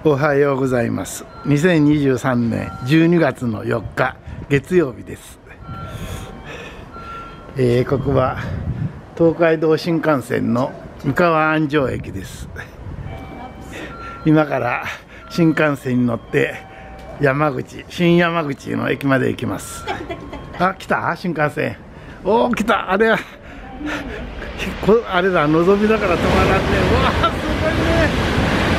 おはようございます。2023年12月の4日月曜日です。ここは東海道新幹線の三河安城駅です。今から新幹線に乗って新山口の駅まで行きます。あ、来た新幹線。おお、来た。あれだ、のぞみだから止まらんね。うわー、すごいね。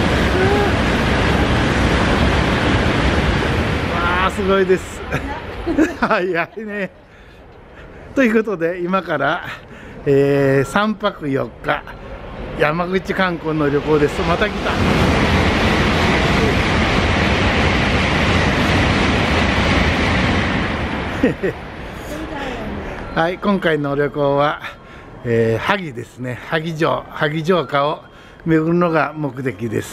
すごいです。早いね。ということで今から、3泊4日山口観光の旅行です。また来た。はい、今回の旅行は、萩ですね。萩城下を巡るのが目的です。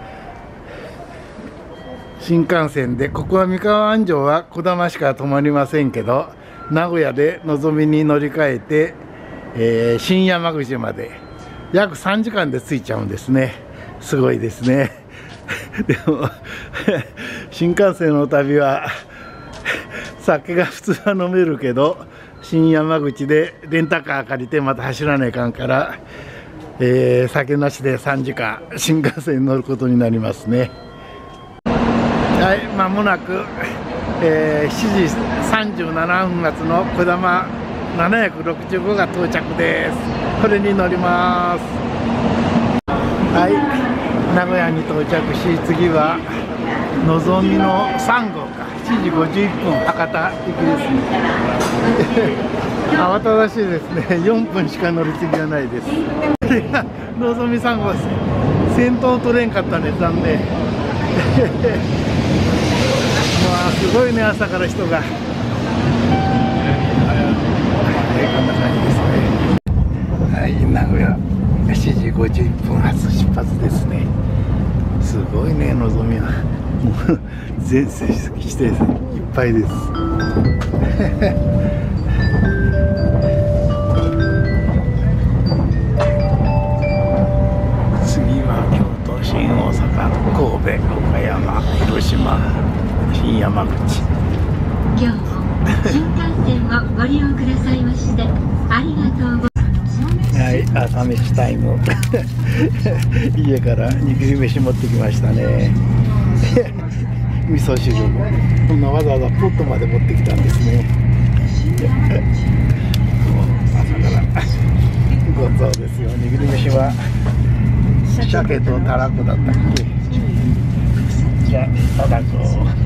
新幹線で、ここは三河安城は小玉しか止まりませんけど、名古屋でのぞみに乗り換えて、新山口まで約3時間で着いちゃうんですね。すごいですね。でも新幹線の旅は酒が普通は飲めるけど、新山口でレンタカー借りてまた走らないかんから、酒なしで3時間新幹線に乗ることになりますね。はい、まもなく、7時37分発のこだま765が到着です。これに乗ります。はい、名古屋に到着し、次はのぞみの3号か、7時51分博多行きですね。慌ただしいですね。4分しか乗り継ぎはないです。のぞみ3号です。先頭取れんかったね、残念。すごいね、朝から人が。こんな感じですね。はい、名古屋7時51分発出発ですね。すごいね、のぞみは。もう全席指定いっぱいです。次は京都、新大阪、神戸、岡山、広島、新山口。 今日も新幹線をご利用くださいましてありがとうございます。 はい、朝飯タイム。家から握り飯持ってきましたね。味噌汁、こんなわざわざポットまで持ってきたんですね。朝からごちそうですよ。握り飯は鮭とたらこだったっけ。じゃあたらこ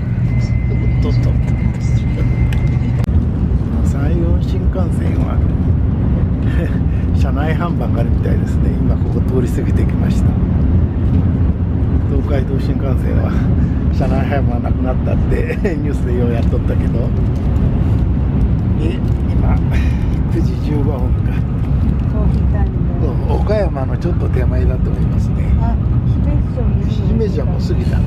山陽新幹線は車内販売があるみたいですね。今ここ通り過ぎてきました。東海道新幹線は車内販売なくなったってニュースでようやっとったけど、今9時15分か。岡山のちょっと手前だと思いますね。姫路はもう過ぎたな。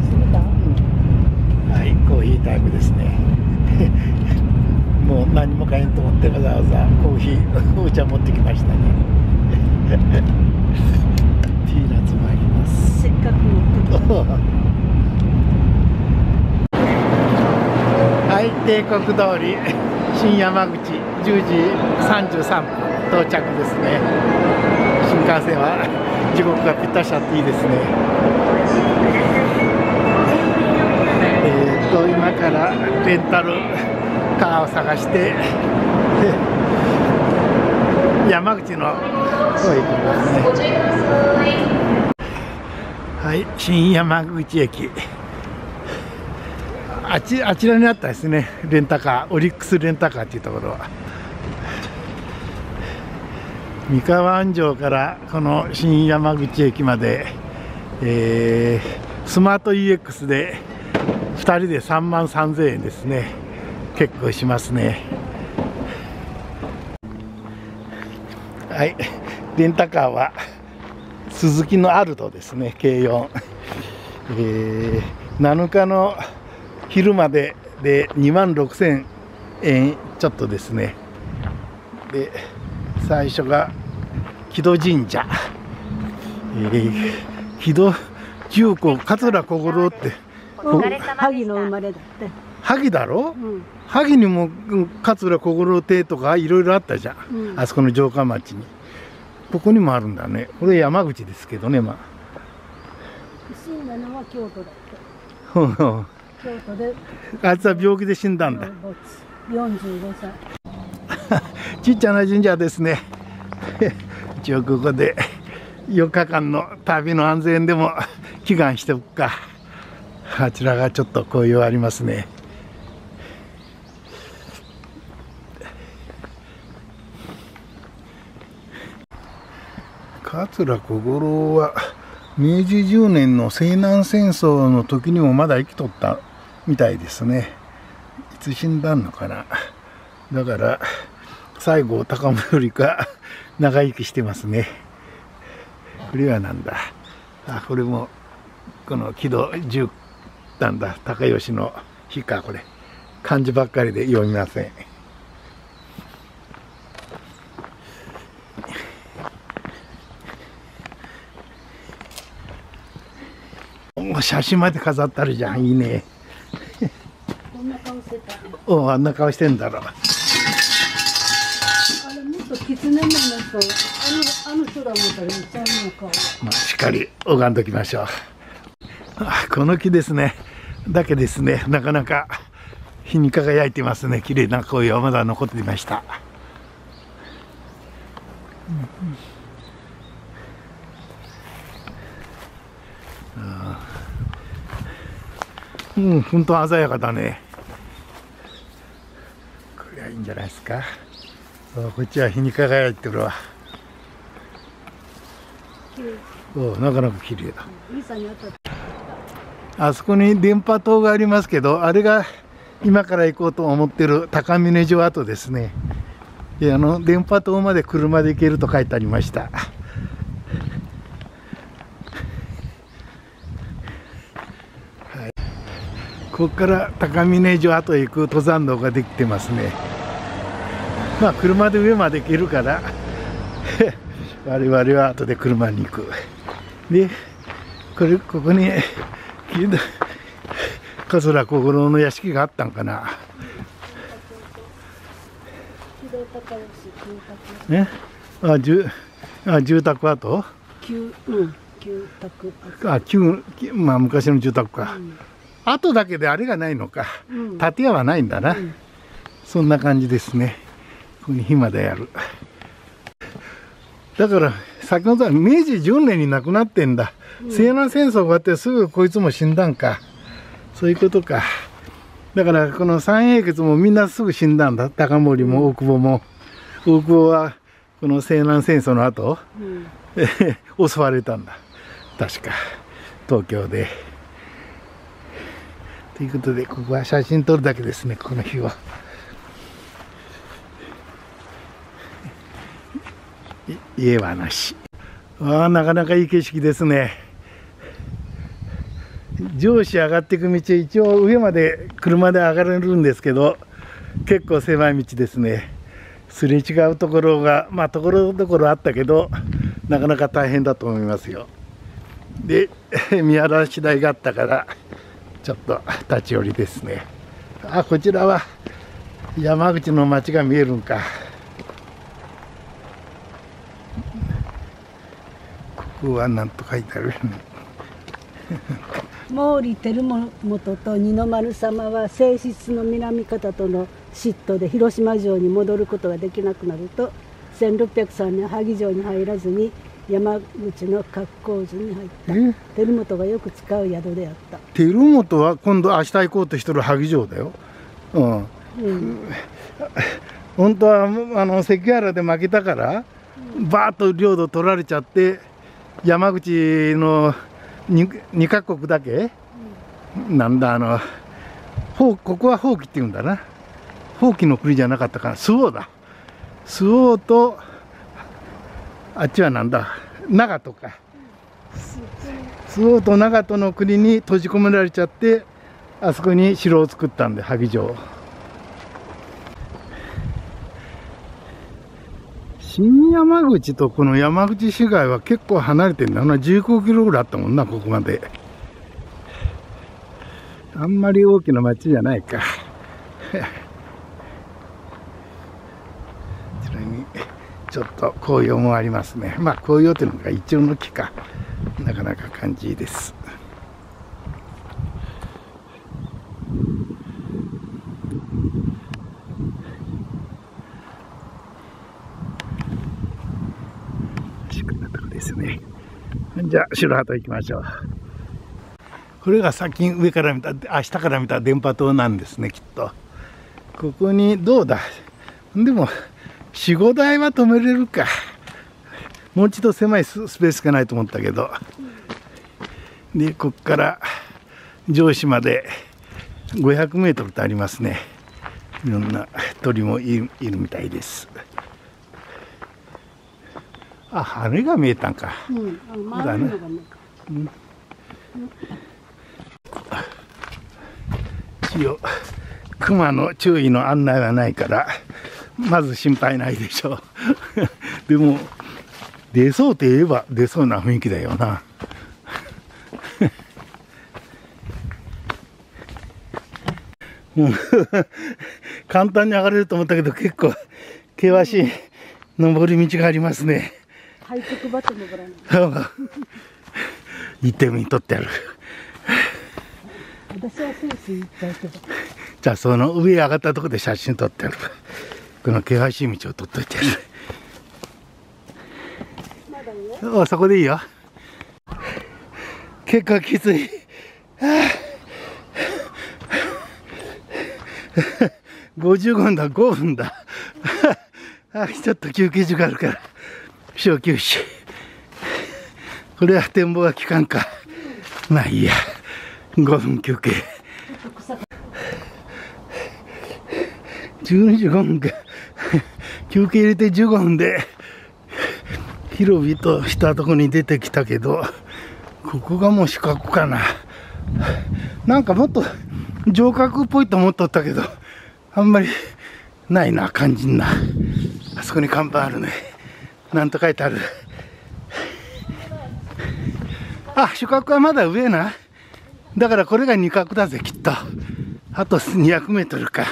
はい、コーヒータイムですね。もう何も買えんと思ってわざわざコーヒー、お茶持ってきましたね。ピーナッツもあります。 せっかく持ってきた。 はい、帝国通り新山口10時33分到着ですね。新幹線は時刻がぴったしあっていいですね。今からレンタルカーを探して山口の方へ行きますね。はい、新山口駅。あちらにあったですね、レンタカー、オリックスレンタカーっていうところは。三河安城からこの新山口駅まで、スマート EX で2人で33,000円ですね。結構しますね。はい、レンタカーはスズキのアルトですね。軽4、7日の昼までで26,000円ちょっとですね。で最初が木戸神社、木戸中古桂小五郎って、 萩の生まれだって。 萩だろ、 うん、 萩にも桂小五郎邸とかいろいろあったじゃん、うん、あそこの城下町に。ここにもあるんだね。これ山口ですけどね。まあ死んだのは京都だって。京都であいつは病気で死んだんだ。 45歳ちっちゃな神社ですね。一応ここで4日間の旅の安全でも祈願しておくか。あちらがちょっと紅葉ありますね。桂小五郎は明治10年の西南戦争の時にもまだ生きとったみたいですね。いつ死んだのかな。だから西郷隆盛か長生きしてますね。これはなんだ。あ、これもこの木戸十なんだ。高吉の日か。これ漢字ばっかりで読みません。写真まで飾ってあるじゃん。いいね。 こんな顔してた。 お、あんな顔してんだろう。 あれもっと狐目の人、あの人だ思ったらちゃうの顔。 まあ、しっかり拝んどきましょう。あ、この木ですね。だけですね、なかなか日に輝いてますね。綺麗な紅葉まだ残っていました。うん、本当鮮やかだね。これはいいんじゃないですか。こっちは日に輝いてるわ。なかなか綺麗だ。あそこに電波塔がありますけど、あれが今から行こうと思ってる高峰城跡ですね。で、電波塔まで車で行けると書いてありました。ここから高峰城跡へ行く登山道ができてますね。まあ車で上まで行けるから我々は後で車に行く。で、ここに桂小五郎の屋敷があったんかな。ね、住宅跡？ 住宅跡。まあ昔の住宅か。跡だけであれがないのか。建屋はないんだな。そんな感じですね。ここに火までやる。だから先ほどは明治10年に亡くなってんだ。西南戦争終わってすぐこいつも死んだんか。そういうことか。だからこの三英傑もみんなすぐ死んだんだ。高森も大久保も。大久保はこの西南戦争の後、襲われたんだ。確か東京で。ということでここは写真撮るだけですね。この日は。家はなし。なかなかいい景色ですね。上司上がっていく道、一応上まで車で上がれるんですけど、結構狭い道ですね。すれ違うところがまあところどころあったけど、なかなか大変だと思いますよ。で、見晴らし台があったからちょっと立ち寄りですね。こちらは山口の町が見えるんか。ここは何と書いてある。 毛利輝元と二の丸様は正室の南方との嫉妬で広島城に戻ることができなくなると、1603年萩城に入らずに山口の格好図に入った。輝元がよく使う宿であった。 輝元は今度明日行こうとしてる萩城だよ。本当は関ヶ原で負けたから、バーッと領土取られちゃって、山口の2カ国だけ、なんだここは宝亀って言うんだな。宝亀の国じゃなかったかな。周防だ。周防とあっちはなんだ、長門か。周防と長門の国に閉じ込められちゃって、あそこに城を作ったんで、萩城。 新山口とこの山口市街は結構離れてんだな。15キロぐらいあったもんな、ここまで。あんまり大きな町じゃないか。こちらにちょっと紅葉もありますね。まあ紅葉っていうのがイチョウの木か。なかなか感じいいです。ですね。じゃあ白鳩行きましょう。これが先上から見た、下から見た電波塔なんですね、きっと。ここにどうだ。でも4、5台は止めれるか。もう一度狭いスペースがないと思ったけど。でここから上司まで500メートルとありますね。いろんな鳥もいるみたいです。あ、羽が見えたんか。 うん、丸いのがね。 一応熊の注意の案内はないからまず心配ないでしょう。でも出そうと言えば出そうな雰囲気だよな。もう簡単に上がれると思ったけど結構険しい登り道がありますね。 背徳バット登らない。 行ってみにとってある。 私はスイスイ行っちゃうけど。 じゃあその上上がったところで写真撮ってある。この険しい道を撮っといてある。 まだよ。 お、そこでいいよ。結構きつい。55分だ、5分だ。ちょっと休憩時間あるから小休止。これは展望は効かんか。まあいいや、5分休憩。12時5分か。休憩入れて15分で広々としたところに出てきたけど、ここがもう四角かな。なんかもっと城郭っぽいと思っとったけど、あんまりないな、肝心な。あそこに看板あるね。なんと書いてある。あ、四角はまだ上な。だからこれが二角だぜ、きっと。あと200メートルか。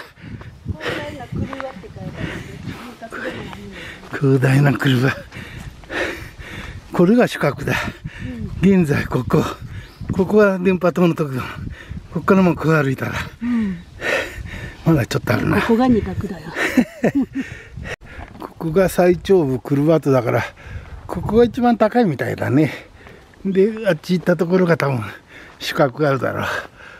広大な車。これが四角だ。現在ここは電波塔のところ。ここからもこう歩いたら、まだちょっとあるな。 ここが二角だよ。 ここが最頂部クルバートだから、ここが一番高いみたいだね。で、あっち行ったところが多分四角があるだろう。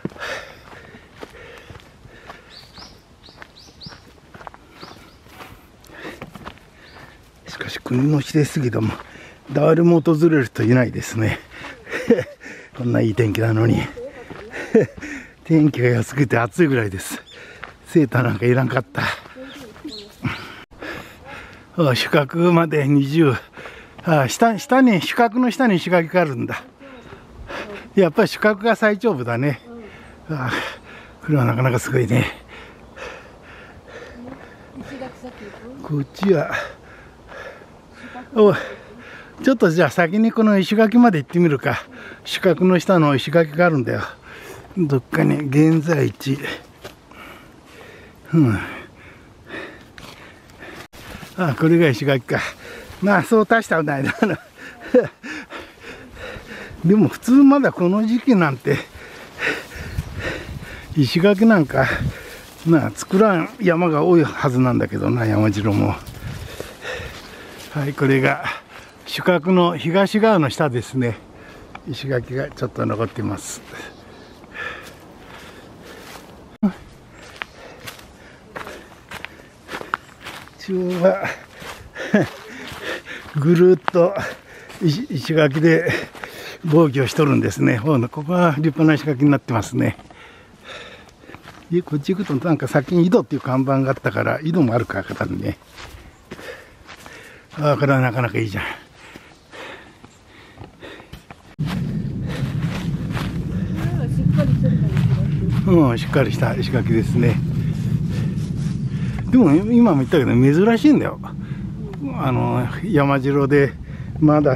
しかし国の指定すぎども誰も訪れる人いないですね。こんないい天気なのに。天気が良すぎて暑いぐらいです。セーターなんかいらんかった。四角まで20。下に四角の下に石垣があるんだ。やっぱり四角が最頂部だね。これはなかなかすごいね。こっちはちょっとじゃあ先にこの石垣まで行ってみるか。四角の下の石垣があるんだよ。どっかに現在地。これが石垣か。まあそう大したことないな。でも普通まだこの時期なんて石垣なんか作らん山が多いはずなんだけどな、山城も。はい、これが四角の東側の下ですね。石垣がちょっと残っています。中央はぐるっと石垣で防御しとるんですね。ここは立派な石垣になってますね。でこっち行くとなんか先に井戸っていう看板があったから井戸もあるから方にね。これはなかなかいいじゃん。しっかりした石垣ですね。でも今も言ったけど珍しいんだよ。 山城でまだ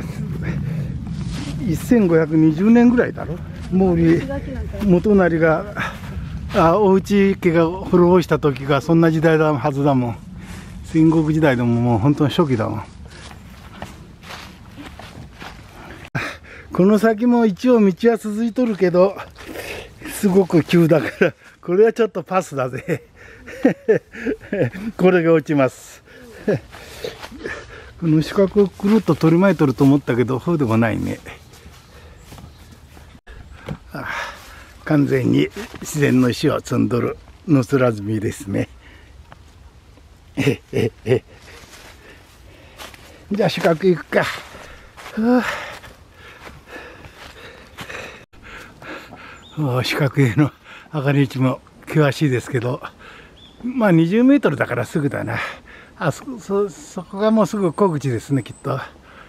1520年ぐらいだろ。毛利元就がお家家が滅ぼした時がそんな時代だはずだもん。戦国時代でももう本当に初期だもん。この先も一応道は続いとるけどすごく急だからこれはちょっとパスだぜこれが落ちますこの四角をくるっと取り巻いとると思ったけどそうでもないね。完全に自然の石を積んどる野面積みですね。じゃあ四角行くか。四角への上がり道も険しいですけど、まあ20メートルだからすぐだな。そこがもうすぐ小口ですね、きっと。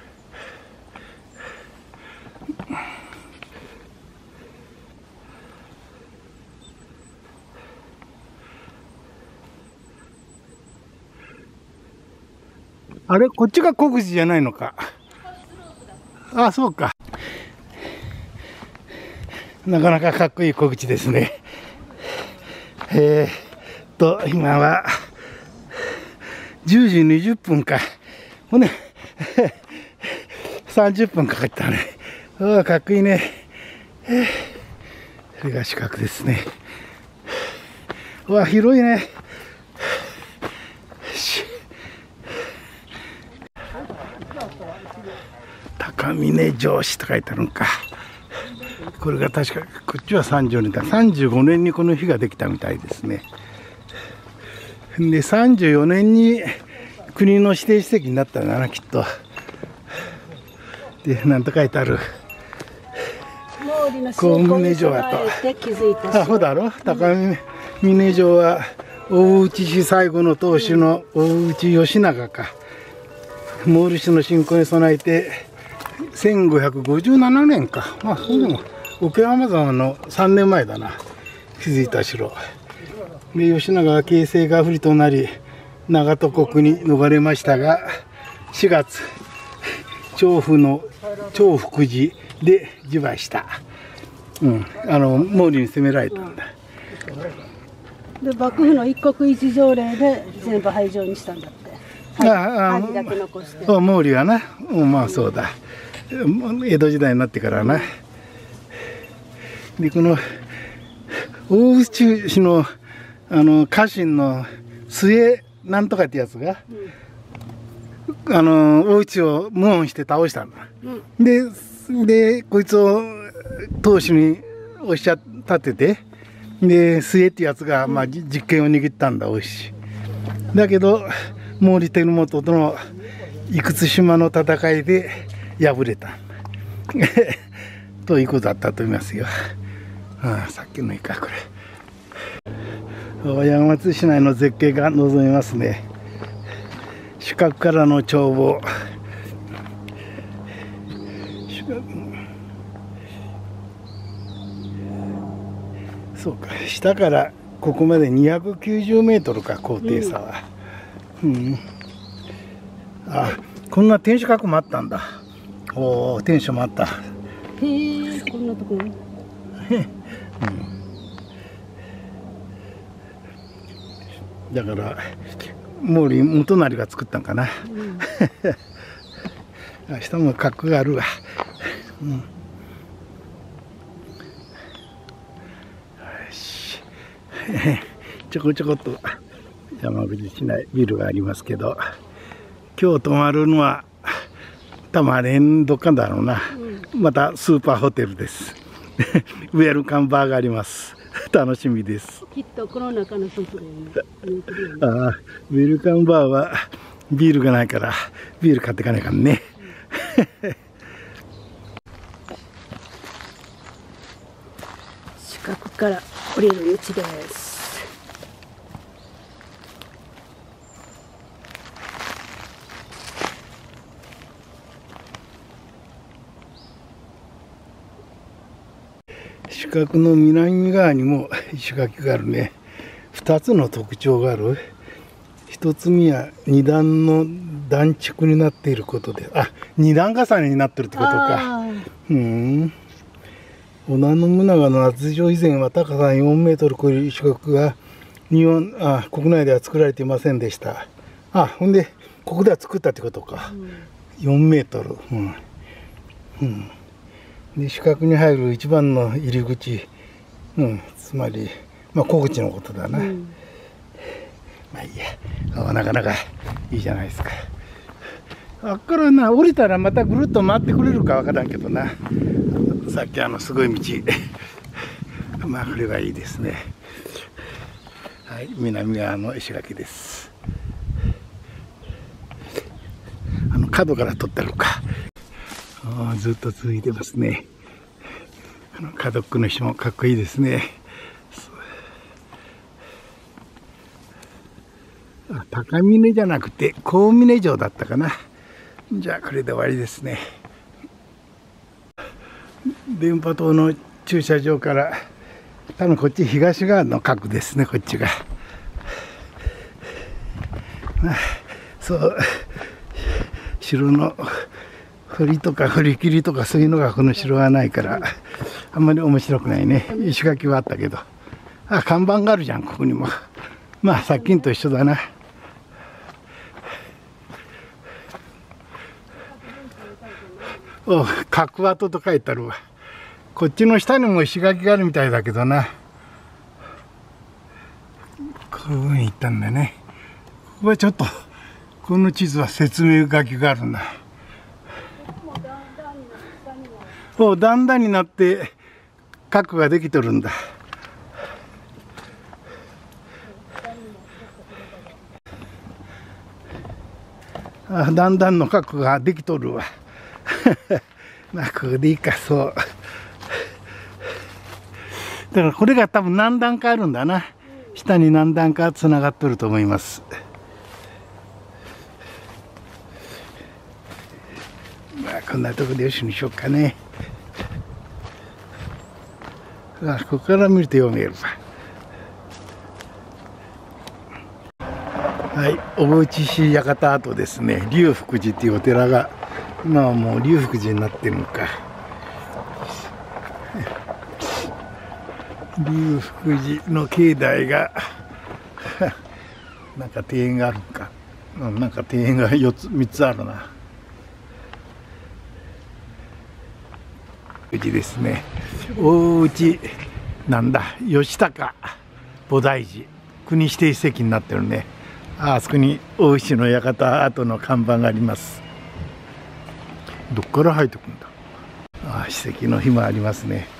あれ、こっちが小口じゃないのか。あ、そうか。なかなかかっこいい小口ですね。今は10時20分か。ほんで30分かかったね。かっこいいね。それが四角ですね。広いね。高峰城址と書いてあるのか。これが確かこっちは34年だ。35年にこの日ができたみたいですね。で34年に国の指定史跡になったんだな、きっと。でなんと書いてある。高峰城跡。そうだろ。高峰城は大内氏最後の当主の大内義長か。毛利氏の侵攻に備えて1557年か。まあそうでも桶浜沢の3年前だな、築いた城で、義長は形勢が不利となり長門国に逃れましたが、4月長府の長福寺で自敗した。毛利に攻められたんだ。 で幕府の一国一条例で全部廃城にしたんだって。兄だけ残して。 毛利はな、まあそうだ、江戸時代になってからな。でこの大内氏の家臣の末なんとかってやつが、大内を謀反して倒したんだ。でこいつを当主におっしゃ立てて、で末ってやつが、まあ、実権を握ったんだ、大内。だけど毛利輝元との生津島の戦いで敗れたということだったと思いますよ。さっきのいいか、これ山松市内の絶景が望めますね。四角からの眺望。そうか、下からここまで290メートルか、高低差は。こんな天守閣もあったんだ。天守もあった。 へえ、こんなところ。 だから毛利元就が作ったんかな。明日も格があるわ。ちょこちょこっと山口市内ビルがありますけど、今日泊まるのは多分あれどっかだろうな。またスーパーホテルですウェルカムバーがあります。楽しみです。 きっとこの中の外で、 ウェルカムバーはビールがないからビール買っていかないからね四角から降りる道です。 四角の南側にも石垣があるね。2つの特徴がある。 一つには二段の段築になっていることで、あ、二段重ねになってるってことか。織田信長の圧城以前は高さ4メートル超える石垣が国内では作られていませんでした。ほんでここでは作ったってことか。4メートル。で四角に入る一番の入り口、つまり小口のことだな。まあいいや、なかなかいいじゃないですか。あっからな、降りたらまたぐるっと回ってくれるかわからんけどな。さっきすごい道まあこれはいいですね。はい、南側の石垣です。角から撮ったのか。ずっと続いてますね。角っこの石もかっこいいですね。高峰じゃなくて高峰城だったかな。じゃあこれで終わりですね。電波塔の駐車場から多分こっち東側の角ですね。こっちがそう城の堀とか堀切りとかそういうのがこの城はないからあんまり面白くないね。石垣はあったけど、看板があるじゃん、ここにも。まあさっきんと一緒だな。角跡と書いてあるわ。こっちの下にも石垣があるみたいだけどな。こういうふうに行ったんだね。ここはちょっとこの地図は説明書きがあるんだ。だんだんになって角ができとるんだ。だんだんの角ができとるわ。まあこれでいいか。そうだからこれが多分何段かあるんだな。下に何段かつながっとると思います。まあこんなとこでよしにしようかね。ここから見ると読めるわ。はい、小渕市館跡ですね。龍福寺っていうお寺が今はもう龍福寺になってるのか。龍福寺の境内がなんか庭園があるんか。なんか庭園が3つあるな。富士ですね。大内なんだ義高菩提寺国指定史跡になってるね。あそこに大石の館跡の看板があります。どっから入ってくるんだ。史跡の日もありますね。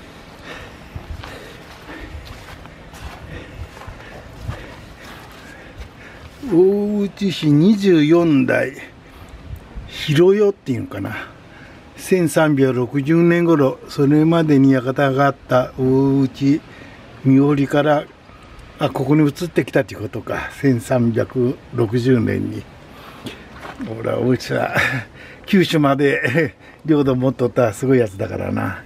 大内市24代広代っていうのかな。1360年頃、それまでに館があった大内三織からここに移ってきたということか。1360年に。ほら、大内は九州まで領土持っとったすごいやつだからな。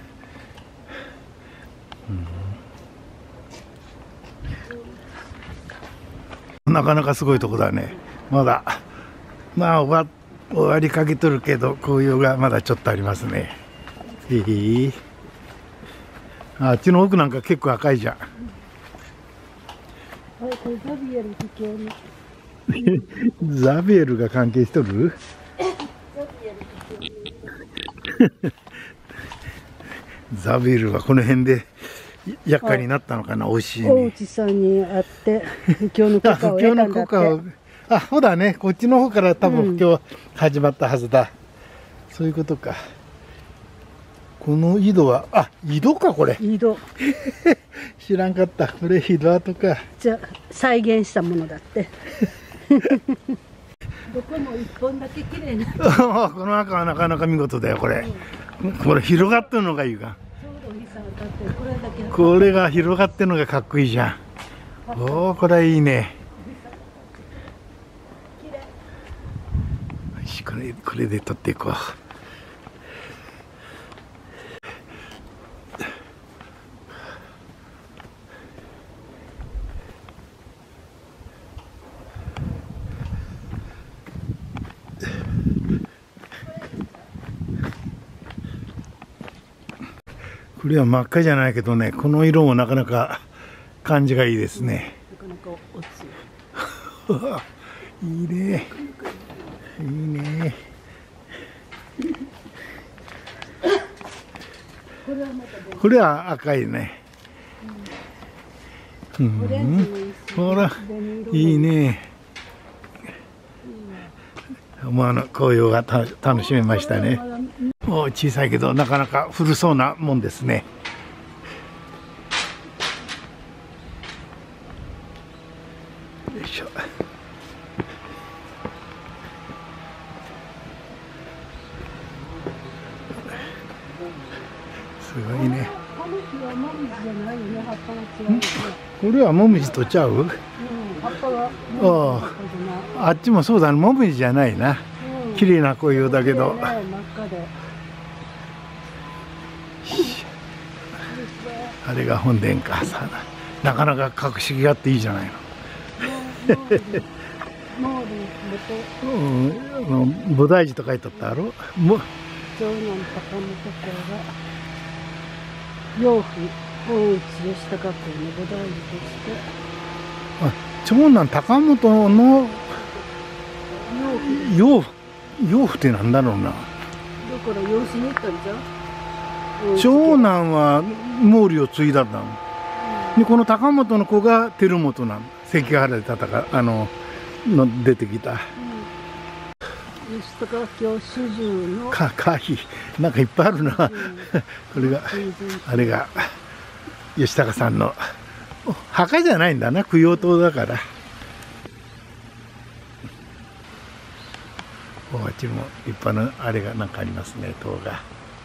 なかなかすごいとこだね。まだまあ終わりかけとるけど紅葉がまだちょっとありますね。あっちの奥なんか結構赤いじゃん。ザビエルが関係しとるザビエルはこの辺で厄介になったのかな。おいしい、ね、 大内さんに会って布教の許可を得たんだって。 そうだね。こっちの方から多分布教始まったはずだ。そういうことか。この井戸は井戸かこれ。 井戸知らんかった。これ井戸跡か。 じゃ再現したものだってどこも一本だけ綺麗なこの赤はなかなか見事だよこれ。これ広がってるのがいいか。これが広がってるのがかっこいいじゃん。おお、これはいいね。これで撮っていこう。 これは真っ赤じゃないけどね、この色もなかなか感じがいいですね。 なかなか落ちいいね。いいね。これは赤いね。うん、ほら、いいね。紅葉が楽しめましたね。小さいけどなかなか古そうなもんですね。よいしょ。すごいね。これはモミジとちゃう？あっちもそうだね、モミジじゃないな。綺麗な紅葉だけど。あれが本殿か。なかなか格式があっていいじゃないの。菩提寺と書いてあったやろ。 長男高本公が養父大内義高公の菩提寺として。 長男高本の養父ってなんだろうな。だから養子に行ったんじゃん。 長男は毛利を継いだんだもん。でこの高本の子が輝元なの。関ヶ原で出てきた。 義高教主従のなんかいっぱいあるな。これがあれが義高さんの墓じゃないんだな、供養塔だから。こっちも立派なあれがなんかありますね、塔が。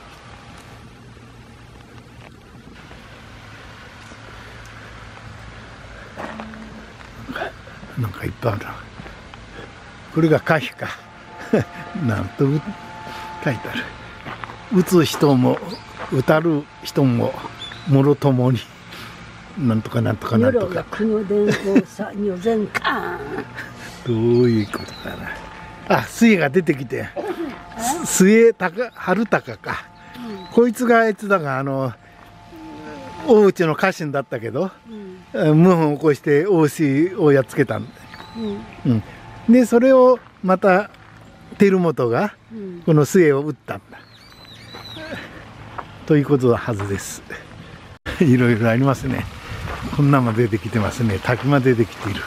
なんかいっぱいある。これが歌碑か。なんと書いてある。打つ人も打たる人ももろともになんとかなんとかなんとか。どういうことかな。あ、末が出てきて、末春高か。こいつがあいつだが大内の家臣だったけど、謀反を起こして大石をやっつけたんだ。でそれをまた輝元がこの末を討ったんだ、ということのはずです。いろいろありますね。こんなも出てきてますね。滝まで出てきている。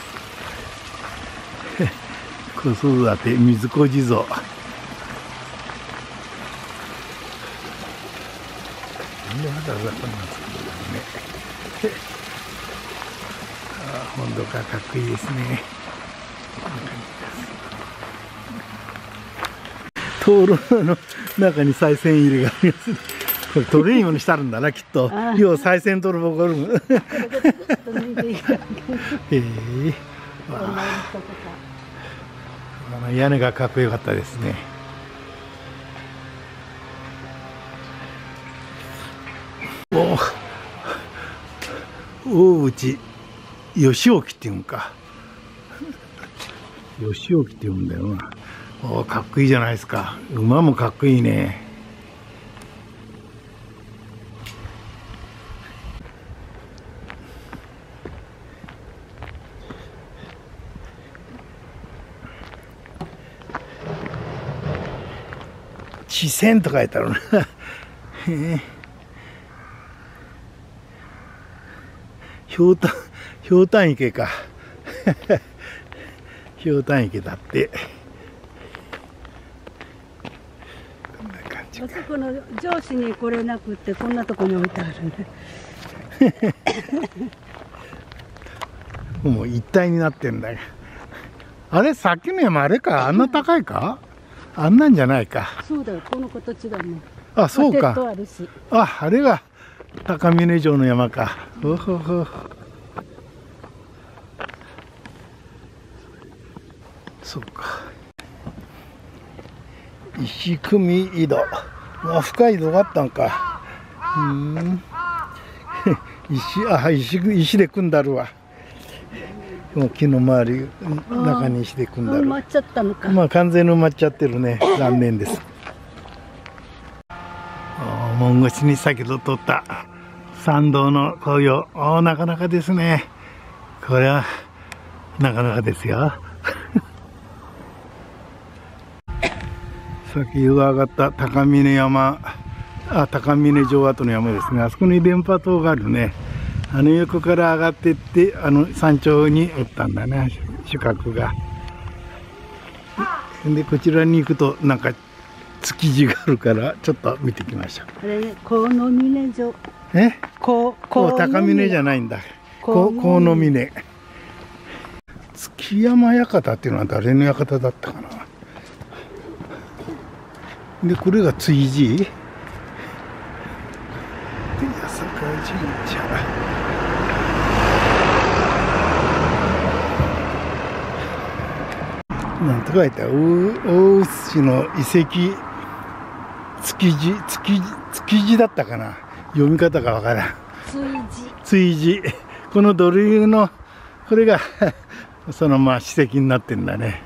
子育て水子地蔵。なんでわざわざこんな作るんだね。本土がかっこいいですね。灯籠の中に賽銭入れがあります。これトレーニングにしてあるんだな、きっと。要は賽銭取るボコルム。屋根がかっこよかったですね。大内義興っていうんか。義興っていうんだよな。かっこいいじゃないですか。馬もかっこいいね。地仙と書いてあるな。ひょうたん池か。ひょうたん池だって。こんな感じか。 あそこの上司にこれなくってこんなとこに置いてあるね。 もう一体になってんだよ。あれさっきの山あれか、あんな高いか、あんなんじゃないか。 そうだよ、この形だもん。 あ、そうか。あれが高峰城の山か。ほほほ。そうか。石組井戸。深い井戸があったんか。石で組んだるわ。もう木の周り中に石で組んだる。 埋まっちゃったのか。 まあ完全に埋まっちゃってるね。残念です。 門越しに先ほど撮った参道の紅葉、なかなかですね。これはなかなかですよ。先ほど上がった高峰山、高峰城跡の山ですね。あそこに電波塔があるね。横から上がっていって、山頂におったんだね、主角が。で、こちらに行くと、なんか、築地があるから、ちょっと見てきましょう。 あれね、河野峰城。高峰じゃないんだ。河野峰。築山館っていうのは誰の館だったかな。で、これが築地。で、八坂神社。なんとか言ったら、大臼市の遺跡、築地だったかな。読み方がわからん。築地。この土塁の、これが、その史跡になってんだね。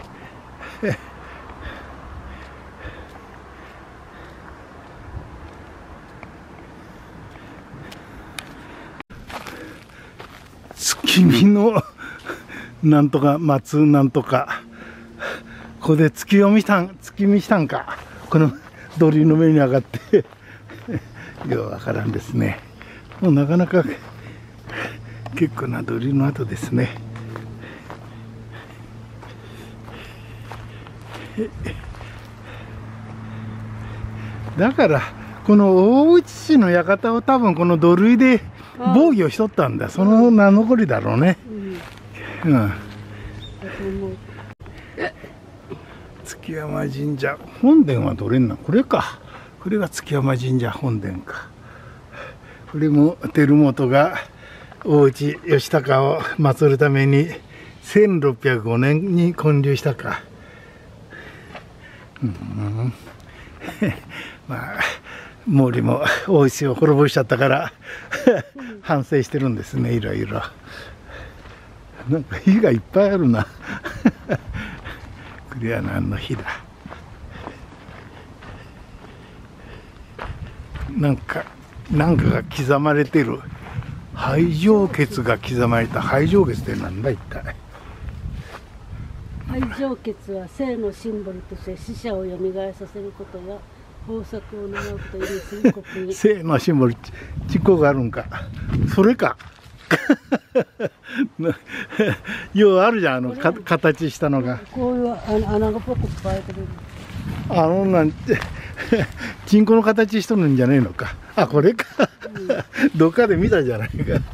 月見の、なんとか、松なんとか。ここで月見したんか。この土塁の上に上がって。ようわからんですね。もうなかなか結構な土塁の跡ですね。だからこの大内氏の館を多分この土塁で防御しとったんだ。その名残りだろうね。築山神社本殿はどれな、これか。これが築山神社本殿か。これも輝元が大内義高を祀るために1605年に建立したか。まあ毛利も大石を滅ぼしちゃったから反省してるんですね、いろいろ。なんか火がいっぱいあるな。これは何の火だ。なんかが刻まれてる。拝上穴が刻まれた。拝上穴ってなんだ一体。 拝上穴は生のシンボルとして死者を蘇らさせることや豊作を願うことを意味する刻印。 生のシンボル、実行があるんか。それか。ようあるじゃん、形したのが。 こういう穴がポコッと開いてる。 なんてチンコの形しとるんじゃねえのか。これか。どっかで見たじゃないか。なんか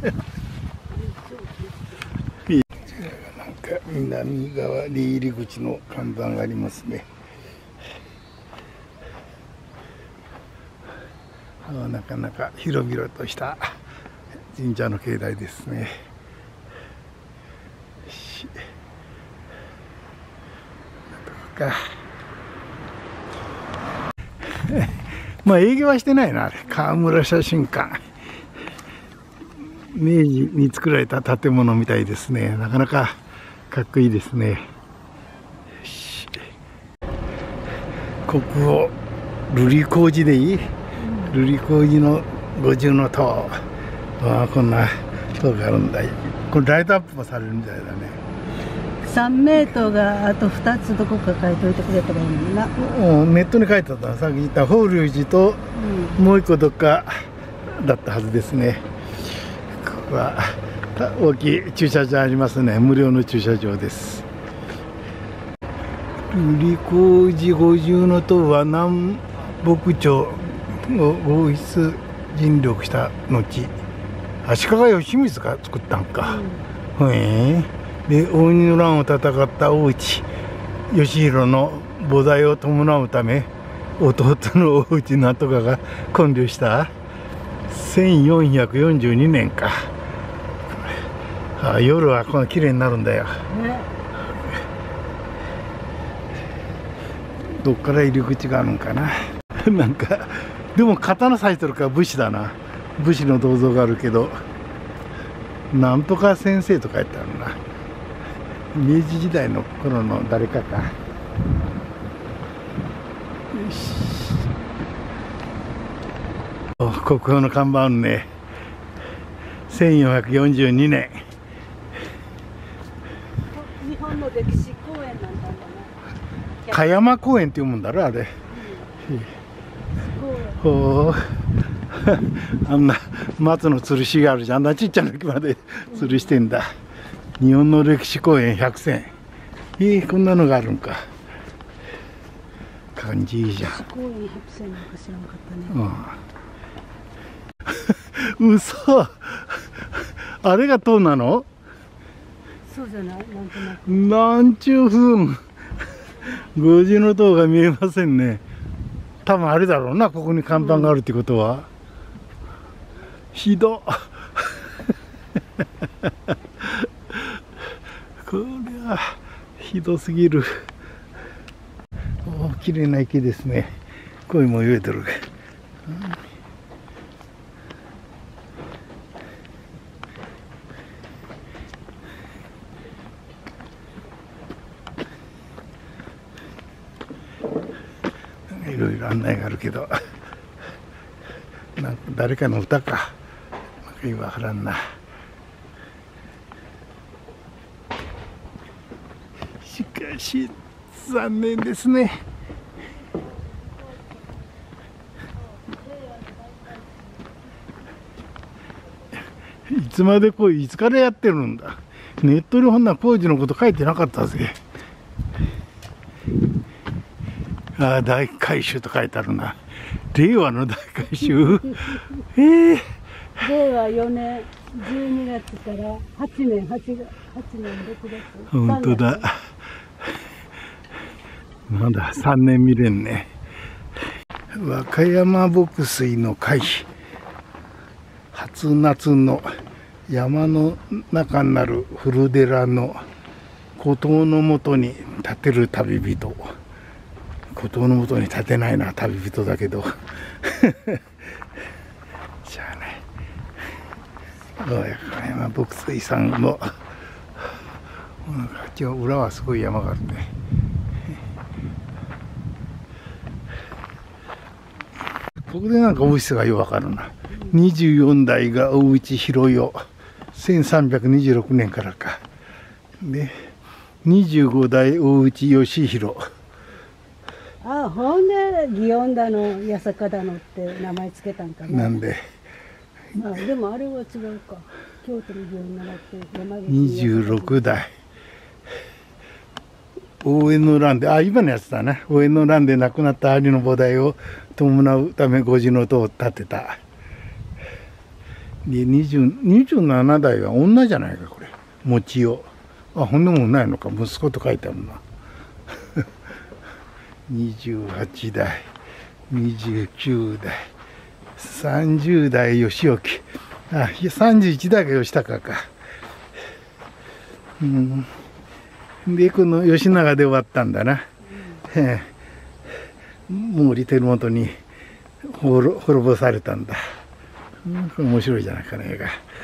南側に入り口の看板がありますね。なかなか広々とした神社の境内ですね。なんとかまあ営業はしてないな、あれ。川村写真館。明治に作られた建物みたいですね。なかなかかっこいいですね。国宝瑠璃光寺でいい？瑠璃光寺の五重の塔。こんな塔があるんだ。これライトアップもされるみたいだね。 3メートルがあと2つどこか書いといてくれたらいいのにな。 ネットに書いてあった。さっき言った法隆寺ともう一個どっかだったはずですね。ここは大きい駐車場ありますね。無料の駐車場です。瑠璃光寺五重の塔は南北朝を合一尽力した後、足利義満が作ったんか。で、応仁の乱を戦った大内義弘の菩提を伴うため、弟の大内なんとかが建立した1442年か。夜はこの綺麗になるんだよ。どっから入り口があるんかな。なんかでも刀咲いてるから武士だな。武士の銅像があるけど、なんとか先生とか言ってあるな。明治時代の頃の誰かか。よし。 国宝の看板ね、1442年。 日本の歴史公園なんだろうね。 香山公園って読むんだろあれ。ほうあんな松の吊るしがあるじゃん。あんなちっちゃな木まで吊るしてんだ。日本の歴史公園100選。こんなのがあるんか。感じいいじゃん。 公園100選なんか知らんかったね。 嘘あれが塔なの？ そうじゃない、なんとなく。 なんちゅうふう五重の塔が見えませんね。多分あれだろうな、ここに看板があるってことは。ひどこれはひどすぎる。お綺麗な池ですね。鯉も泳いでる。いろいろ案内があるけど、なんか誰かの歌か、なんかよくわからんな。しかし残念ですね。いつまでいつからやってるんだ。ネットにほんな工事のこと書いてなかったぜ。大改修と書いてあるな。令和の大改修令和4年12月から8年6月。 本当だ。まだ3年見れんね。和歌山牧水の会、初夏の山の中になる古寺の孤島のもとに建てる旅人。孤島のもとに建てないな、旅人だけど。じゃあね、和歌山牧水さんも、今日裏はすごい山があるね。ここでなんか大石がよくわかるな。24代が大内弘代、1326年からか。で、25代大内義弘。 ほんで祇園だの八坂だのって名前つけたんかな。 なんででもあれは違うか。京都の祇園習って山口 26代応援の乱で、今のやつだな。応援の乱で亡くなった有の菩提を伴うため五重の塔を建てた。で27代は女じゃないか、これ。餅代。ほんでもないのか。息子と書いてあるな。28代、29代、30代義興。31代が義高か。で、この義長で終わったんだな。毛利輝元に滅ぼされたんだ。これ面白いじゃないかね、映画。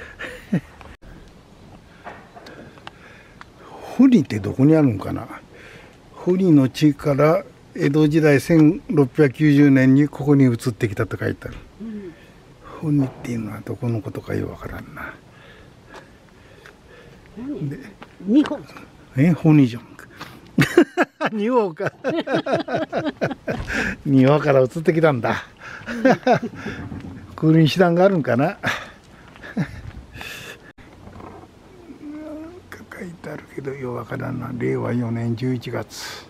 堀ってどこにあるんかな。堀の地から江戸時代1690年にここに移ってきたと書いてある。堀っていうのはどこのことかよくわからんな。 日本。 堀じゃん。仁王か。仁王から移ってきたんだ。これに手段があるんかな。なんか書いてあるけどようわからんな。令和4年11月。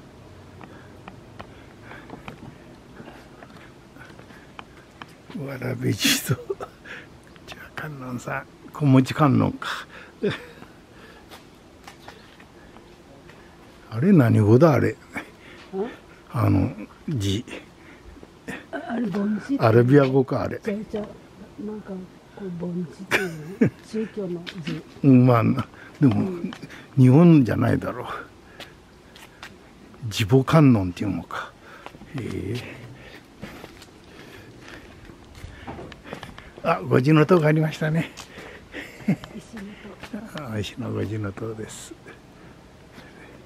わらべ地蔵。じゃあ観音さん、小持観音か。あれ何語だあれ。字。 あれ盆地。 アラビア語かあれ。 なんかこう盆地っていうの。宗教の字。 でも、日本じゃないだろう。地母観音っていうのか。五重塔がありましたね。石の五重塔です。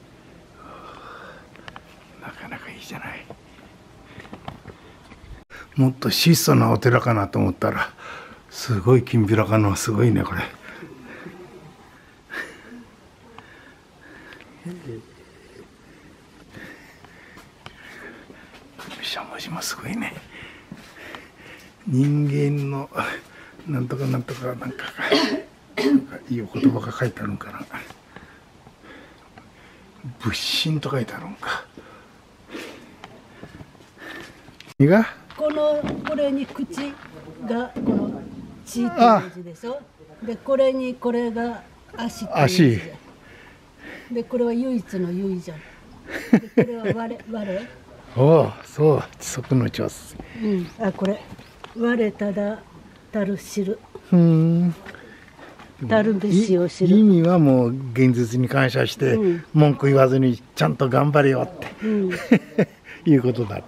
なかなかいいじゃない。 もっと質素なお寺かなと思ったらすごいきんぴらかのすごいねこれ。しゃもじもすごいね。人間のなんとかなんとかなんかいいお言葉が書いてあるんかな。仏心と書いてあるんか。何が？ これに口がこの血っていう字でしょ。でこれにこれが足っていう字じゃん。でこれは唯一の唯じゃん。でこれは我。 おお、そう、地足の調子。 うん、あ、これ我ただたる知る。たるべしを知る。 意味はもう現実に感謝して、文句言わずにちゃんと頑張れよって、いうことだって。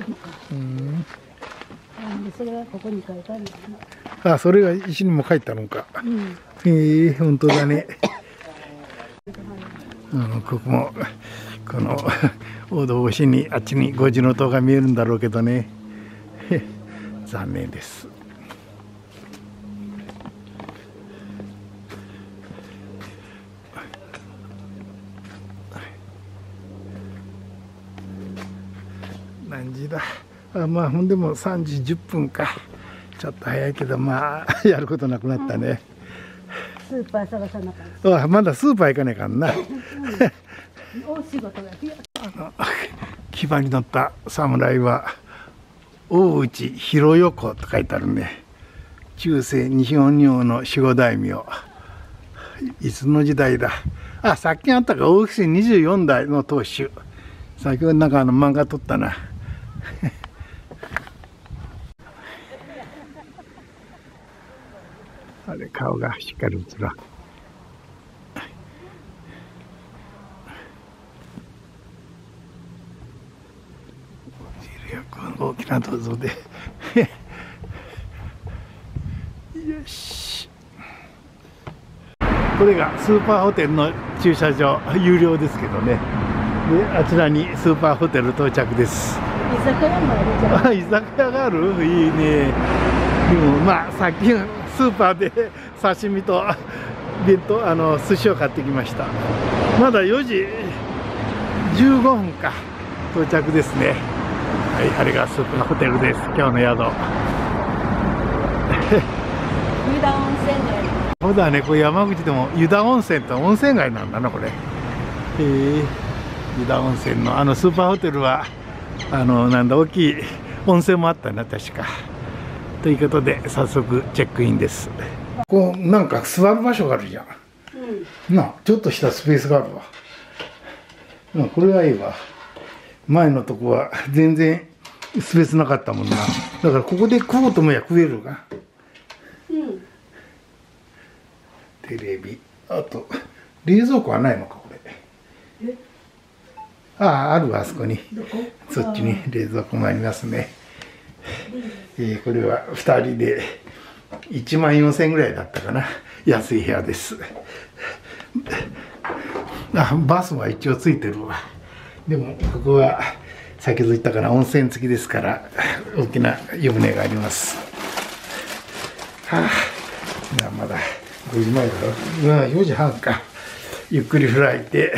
それはここに書いてあるんですね。 あ、それが石にも書いてあるのか。本当だね。ここもこの大道越しにあっちに五重塔が見えるんだろうけどね。残念です。何時だ。まあほんでも3時10分か。ちょっと早いけどまあやることなくなったね。 スーパー探さなかった。 まだスーパー行かねえかんな。 お仕事が騎馬に乗った侍は大内広横と書いてあるね。中世西本領の守護大名。いつの時代だ。さっきあったか大伏24代の当主。先ほどなんか漫画撮ったな。あれ顔がしっかり映らん。大きな銅像でよし。これがスーパーホテルの駐車場、有料ですけどね。であちらにスーパーホテル到着です。 居酒屋もあるじゃん。 居酒屋がある？いいね。でもまあさっきスーパーで刺身と弁当寿司を買ってきました。まだ4時15分か到着ですね。はい、あれがスーパーホテルです。今日の宿。 湯田温泉街。 そうだね、これ山口でも湯田温泉って温泉街なんだなこれ。湯田温泉のスーパーホテルはなんだ大きい温泉もあったな確か。ということで早速チェックインです。こうなんか座る場所があるじゃん。なあちょっとしたスペースがあるわ。これはいいわ。前のとこは全然スペースなかったもんな。だからここで食おうともや食えるが。テレビ、あと冷蔵庫はないのかこれ。あるわあそこに。そっちに冷蔵庫もありますね。これは2人で1万4000円ぐらいだったかな。安い部屋です。バスは一応ついてるわ。でもここは先ほど言ったから温泉付きですから大きな湯船があります。まだ5時前だろ。4時半か。ゆっくり開いて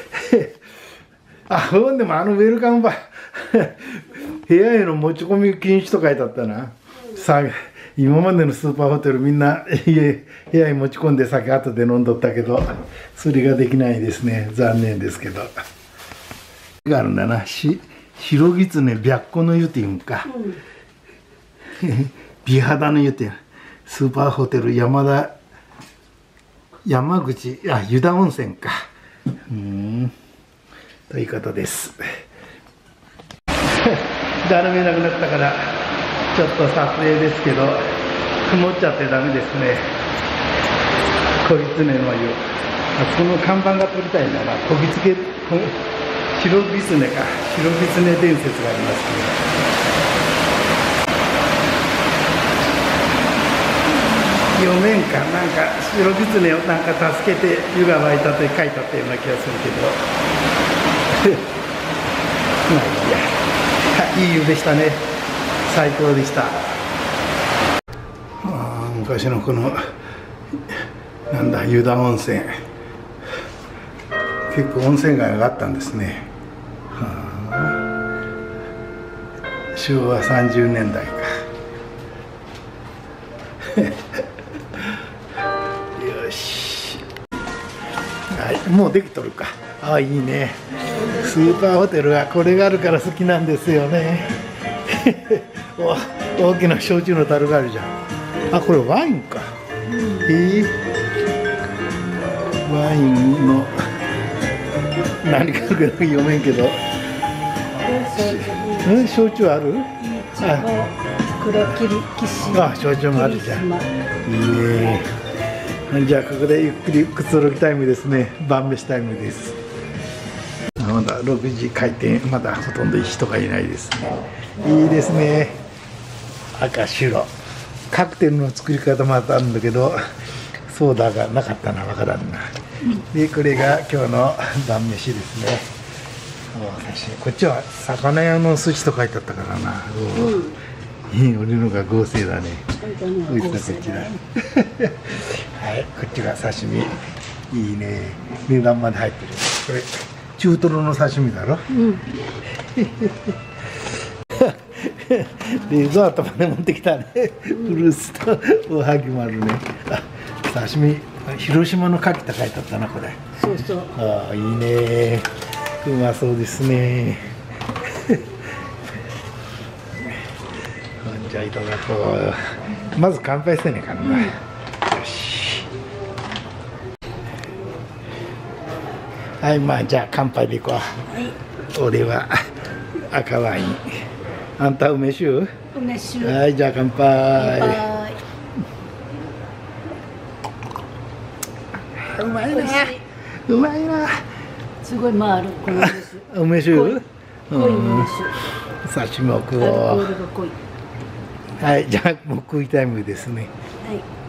ほんでもウェルカムバー部屋への持ち込み禁止と書いてあったな。今までのスーパーホテルみんな部屋に持ち込んで酒後で飲んどったけどそれができないですね。残念ですけど。があるんだな。白狐白子の湯っていうんか。美肌の湯ってスーパーホテル山口湯田温泉か。ということです。だるめなくなったからちょっと撮影ですけど曇っちゃってダメですね。小狐の湯。その看板が撮りたいんだな。白狐か白狐伝説がありますけど。4面かなんか白狐をなんか助けて湯が湧いたって書いてあったような気がするけどまあいいや。いい湯でしたね。 最高でした。昔のこのなんだ湯田温泉、結構温泉街があったんですね。昭和30年代か。よし、はい、もうできとるか。ああ、いいね。スーパーホテルはこれがあるから好きなんですよね。大きな焼酎の樽があるじゃん。あ、これワインか。ワインの何か読めんけど。焼酎ある？ 黒霧騎士。 あ、焼酎もあるじゃん。いいね。じゃあここでゆっくりくつろぎタイムですね。晩飯タイムです。まだ6時開店、まだほとんど人がいないですね。いいですね。赤白。カクテルの作り方もあったんだけど、ソーダがなかったな、わからんな。で、これが今日の晩飯ですね。こっちは魚屋の寿司と書いてあったからな。俺のが合成だね。こいつがこっちだ。はい、こっちが刺身。いいね。値段まで入ってる。これ中トロの刺身だろ。リゾートまで持ってきたね。フルーツとおはぎもあるね。あ、刺身広島の牡蠣って書いてあったな、これ。 そうそう。 ああ、いいね。うまそうですね。じゃあいただこう。まず乾杯せねえかな。よし。はい、まあじゃあ乾杯でいこう。はい、俺は赤ワイン。あんた梅酒？ 梅酒。 はい、じゃあ乾杯。うまいな。うまいな。 すごい回るこの梅酒。 濃い梅酒。 刺身を食おう。はい、じゃあもう食いタイムですね。 はい。